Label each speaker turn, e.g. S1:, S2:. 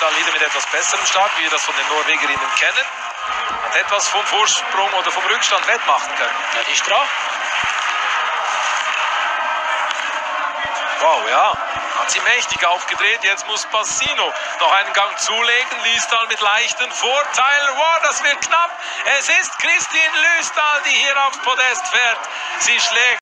S1: Lüstal wieder mit etwas besserem Start, wie wir das von den Norwegerinnen kennen. Hat etwas vom Vorsprung oder vom Rückstand wettmachen können.
S2: Ja, die ist dran.
S1: Wow, ja. Hat sie mächtig aufgedreht. Jetzt muss Passino noch einen Gang zulegen. Lüstal mit leichten Vorteil. Wow, das wird knapp. Es ist Kristin Lüstal, die hier aufs Podest fährt. Sie schlägt